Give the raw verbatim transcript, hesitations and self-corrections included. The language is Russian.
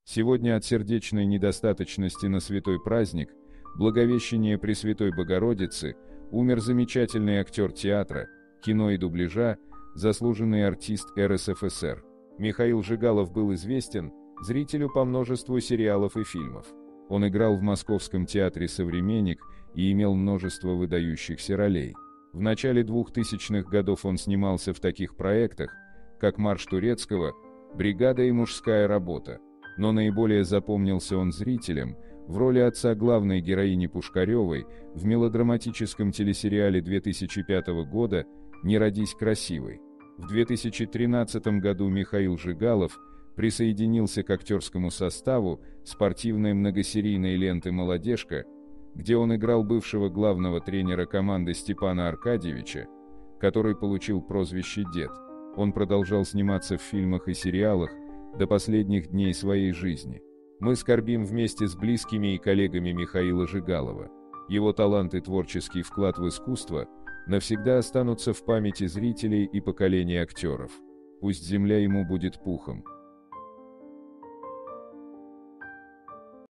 Сегодня от сердечной недостаточности на святой праздник, Благовещение Пресвятой Богородицы, умер замечательный актер театра, кино и дубляжа, заслуженный артист эр эс эф эс эр. Михаил Жигалов был известен зрителю по множеству сериалов и фильмов. Он играл в Московском театре «Современник» и имел множество выдающихся ролей. В начале двухтысячных годов он снимался в таких проектах, как «Марш Турецкого», «Бригада» и «Мужская работа». Но наиболее запомнился он зрителям в роли отца главной героини Пушкаревой в мелодраматическом телесериале две тысячи пятого года «Не родись красивой». В две тысячи тринадцатом году Михаил Жигалов присоединился к актерскому составу спортивной многосерийной ленты «Молодежка», где он играл бывшего главного тренера команды Степана Аркадьевича, который получил прозвище «Дед». Он продолжал сниматься в фильмах и сериалах до последних дней своей жизни. Мы скорбим вместе с близкими и коллегами Михаила Жигалова. Его талант и творческий вклад в искусство навсегда останутся в памяти зрителей и поколений актеров. Пусть земля ему будет пухом.